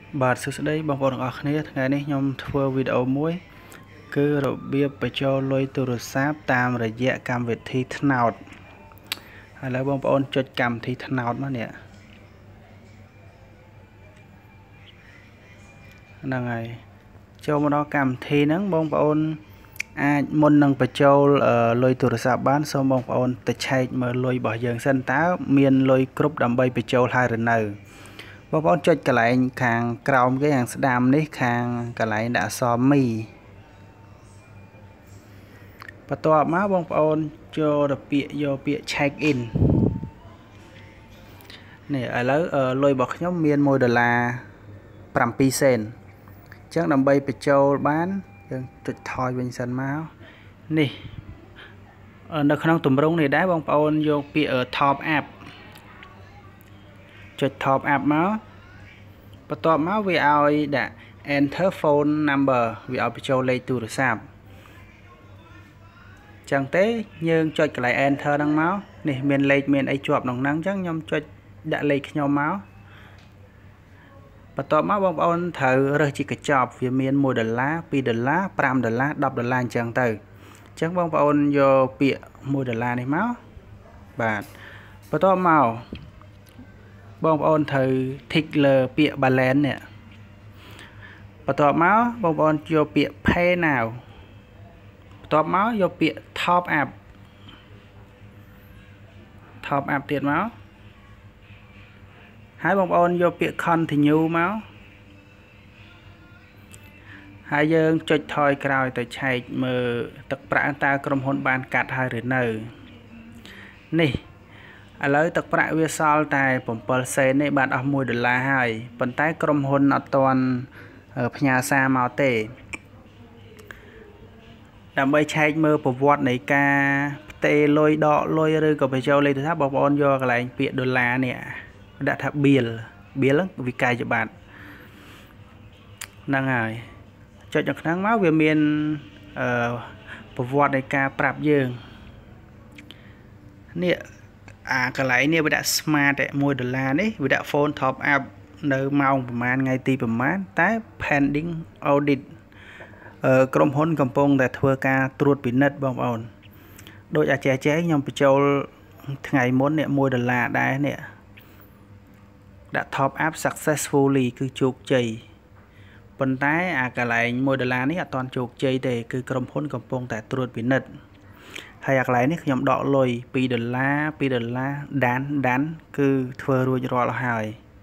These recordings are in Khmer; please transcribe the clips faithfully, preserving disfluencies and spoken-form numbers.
បាទសួស្តីបងប្អូនទាំងអស់គ្នាថ្ងៃនេះខ្ញុំធ្វើវីដេអូមួយគឺរបៀបបញ្ចូលលុយទូរស័ព្ទតាមរយៈកម្មវិធីថ្នោតឥឡូវបងប្អូនចុចកម្មវិធីថ្នោតមកនេះហ្នឹងហើយចូលមកដល់កម្មវិធីហ្នឹងបងប្អូនអាចមុននឹងបញ្ចូលលុយទូរស័ព្ទបានសូមបងប្អូនទៅឆែកមើលលុយរបស់យើងសិនតើមានលុយគ្រប់ដើម្បីបញ្ចូលហើយឬនៅបងប្អូនចុចកន្លែងខាងក្រោមគេខាងស្ដាំនេះខាងកន្លែងដាក់អក្សរមីបន្ទាប់មកបងប្អូនចូលទៅពាក្យយកពាក្យ check in នេះឥឡូវលុយរបស់ខ្ញុំមានមួយដុល្លារ7សេនអញ្ចឹងដើម្បីបញ្ចូលបានយើងចុចថយវិញសិនមកនេះនៅក្នុងទម្រង់នេះដែរបងប្អូនយកពាក្យ top upចុច top up មកបន្ទាប់មកវាឲ្យដាក់ enter phone number វាឲ្យបញ្ចូលលេខទូរស័ព្ទចឹងទេយើងចុចកន្លែង enter ហ្នឹងមកនេះមានលេខមានអីជាប់ក្នុងហ្នឹងចឹងខ្ញុំចុចដាក់លេខខ្ញុំមកបន្ទាប់មកបងប្អូនត្រូវរើសជាកញ្ចប់វាមានមួយដុល្លារពីរដុល្លារប្រាំដុល្លារដប់ដុល្លារអញ្ចឹងទៅអញ្ចឹងបងប្អូនយកពាក្យមួយដុល្លារនេះមកបាទបន្ទាប់មកបងប្អូនត្រូវ tick លើពាក្យ balance នេះបន្ទាប់មកបងប្អូនយកពាក្យ pay now បន្ទាប់មកយកពាក្យ top up top up ទៀតមកហើយបងប្អូនយកពាក្យ continue មកហើយយើងចុចថយក្រោយទៅឆែកមើលទឹកប្រាក់តើក្រុមហ៊ុនបានកាត់ហើយឬនៅនេះឥឡូវទឹកប្រាក់វាសល់តែ7សេននេះបានអស់មួយដុល្លារហើយប៉ុន្តែក្រុមហ៊ុនអត់ទាន់ផ្ញើសារមកទេដើម្បីឆែកមើលប្រវត្តិនៃការផ្ទេរលុយដកលុយឬក៏បញ្ចូលលេខទូរស័ព្ទបងប្អូនយកកន្លែងពាក្យដុល្លារនេះដាក់ថា bill bill វិក័យប័ត្រហ្នឹងហើយចុចនៅខាងមកវាមានអឺប្រវត្តិនៃការប្រាប់យើងនេះអាកន្លែងនេះវាដាក់ smart មួយដុល្លារនេះវាដាក់ phone top up នៅម៉ោងប្រហែលថ្ងៃទីប្រហែលតែ pending audit អឺក្រុមហ៊ុនកំពុងតែធ្វើការត្រួតពិនិត្យបងប្អូនដូចអាចេះចេះខ្ញុំបញ្ចូលថ្ងៃមុននេះមួយដុល្លារដែរនេះដាក់ top up successfully គឺជោគជ័យប៉ុន្តែអាកន្លែងមួយដុល្លារនេះអត់ទាន់ជោគជ័យទេគឺក្រុមហ៊ុនកំពុងតែត្រួតពិនិត្យហើយអាកន្លែងនេះខ្ញុំដកលុយពីរដុល្លារពីរដុល្លារដានដានគឺធ្វើរួចរាល់ហើយ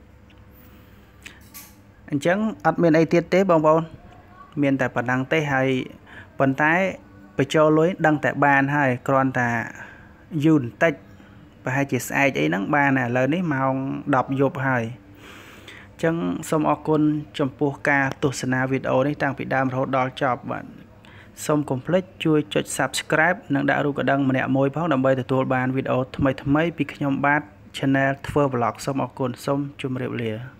អញ្ចឹងអត់មានអីទៀតទេបងប្អូនមានតែប៉ុណ្ណឹងទេហើយប៉ុន្តែបញ្ចូលលុយដឹងតែបានហើយគ្រាន់តែយូរបន្តិចប្រហែលជាស្អែកអីហ្នឹងបានឥឡូវនេះម៉ោងដប់យប់ហើយអញ្ចឹងសូមអរគុណចំពោះការទស្សនាវីដេអូនេះតាំងពីដើមរហូតដល់ចប់បាទសូមកុំភ្លេចជួយចុច Subscribe និងដាក់រូបកណ្ដឹងម្នាក់មួយផងដើម្បីទទួលបានវីដេអូថ្មីៗពីខ្ញុំបាទ Channel ធ្វើ Vlog សូមអរគុណសូមជម្រាបលា